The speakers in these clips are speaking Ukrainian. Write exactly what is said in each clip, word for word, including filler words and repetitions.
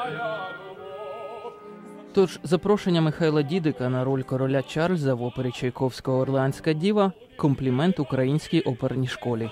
Тож запрошення Михайла Дідика на роль короля Чарльза в опері Чайковського «Орлеанська діва» – комплімент українській оперній школі.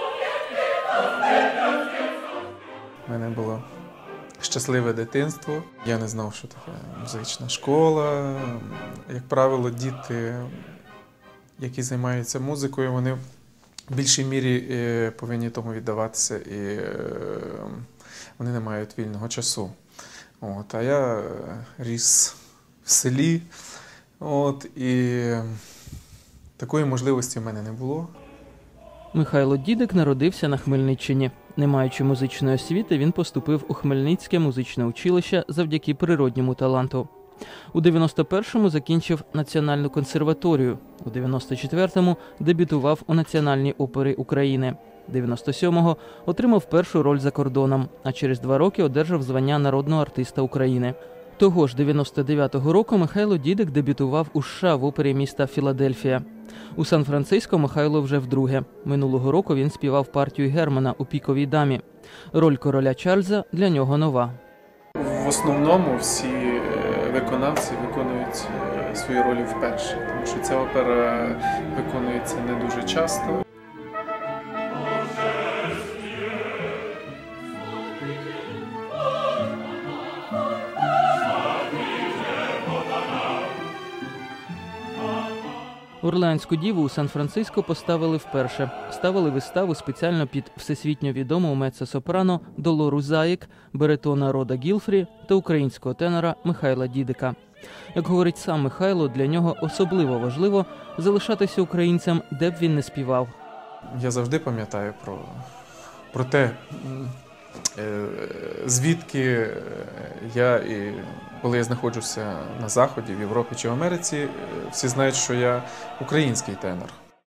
У мене було щасливе дитинство. Я не знав, що таке музична школа. Як правило, діти, які займаються музикою, вони в більшій мірі повинні тому віддаватися, і вони не мають вільного часу. От, а я ріс в селі, от, і такої можливості в мене не було. Михайло Дідик народився на Хмельниччині. Не маючи музичної освіти, він поступив у Хмельницьке музичне училище завдяки природньому таланту. У дев'яносто першому закінчив Національну консерваторію. У дев'яносто четвертому дебютував у Національній опері України. дев'яносто сьомого отримав першу роль за кордоном, а через два роки одержав звання народного артиста України. Того ж дев'яносто дев'ятого року Михайло Дідик дебютував у США в опері міста Філадельфія. У Сан-Франциско Михайло вже вдруге. Минулого року він співав партію Германа у «Піковій дамі». Роль короля Чарльза для нього нова. В основному всі виконавці виконують свої ролі вперше, тому що ця опера виконується не дуже часто. «Орлеанську діву» у Сан-Франциско поставили вперше. Ставили виставу спеціально під всесвітньо відому меццо-сопрано Долору Заїк, баритона Рода Гілфрі та українського тенора Михайла Дідика. Як говорить сам Михайло, для нього особливо важливо залишатися українцем, де б він не співав. Я завжди пам'ятаю про, про те, звідки я, і коли я знаходжуся на Заході, в Європі чи в Америці, всі знають, що я український тенор.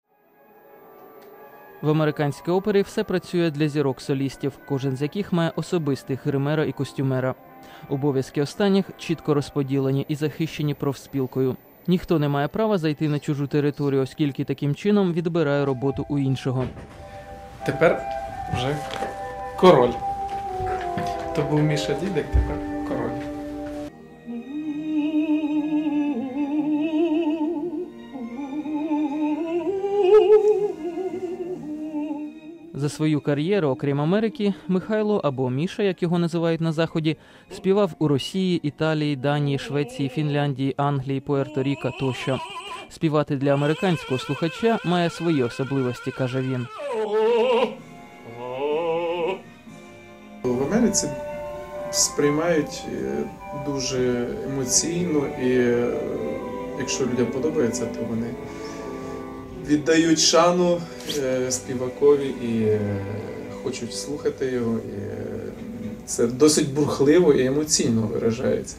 В американській опері все працює для зірок-солістів, кожен з яких має особистих гримера і костюмера. Обов'язки останніх чітко розподілені і захищені профспілкою. Ніхто не має права зайти на чужу територію, оскільки таким чином відбирає роботу у іншого. Тепер вже король. То був Міша Дідик, тепер король. За свою кар'єру, окрім Америки, Михайло, або Міша, як його називають на Заході, співав у Росії, Італії, Данії, Швеції, Фінляндії, Англії, Пуерто-Ріко тощо. Співати для американського слухача має свої особливості, каже він. В Америці сприймають дуже емоційно, і якщо людям подобається, то вони віддають шану співакові і хочуть слухати його. І це досить бурхливо і емоційно виражається.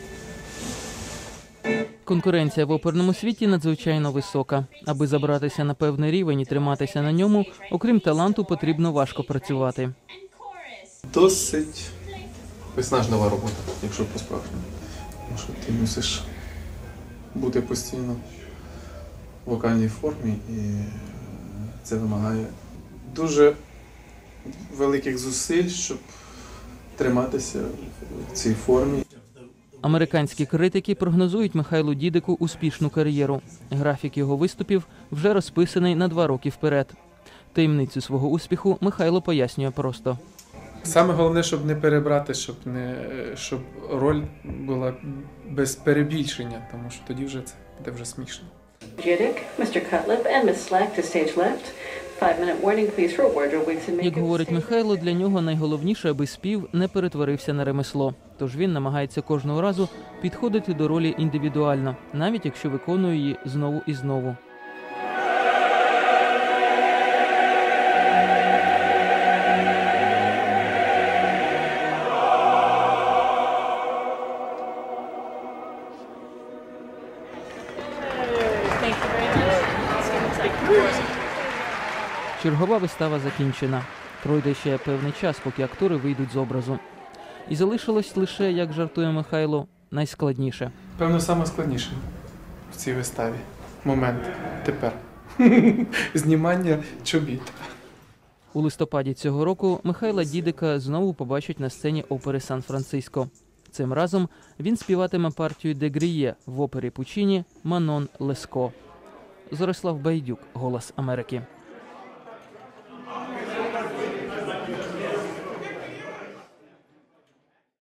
Конкуренція в оперному світі надзвичайно висока. Аби забратися на певний рівень і триматися на ньому, окрім таланту, потрібно важко працювати. Досить виснажлива робота, якщо по-справжньому. Тому що ти мусиш бути постійно в вокальній формі, і це вимагає дуже великих зусиль, щоб триматися в цій формі. Американські критики прогнозують Михайлу Дідику успішну кар'єру. Графік його виступів вже розписаний на два роки вперед. Таємницю свого успіху Михайло пояснює просто. Саме головне, щоб не перебрати, щоб, не, щоб роль була без перебільшення, тому що тоді вже це буде вже смішно. Як говорить Михайло, для нього найголовніше, аби спів не перетворився на ремесло. Тож він намагається кожного разу підходити до ролі індивідуально, навіть якщо виконує її знову і знову. Чергова вистава закінчена. Пройде ще певний час, поки актори вийдуть з образу. І залишилось лише, як жартує Михайло, найскладніше. Певно, саме складніше в цій виставі момент тепер. Знімання чобіт. У листопаді цього року Михайла Дідика знову побачать на сцені опери Сан-Франциско. Цим разом він співатиме партію Де Гріє в опері Пучіні «Манон Леско». Зорислав Байдюк, «Голос Америки».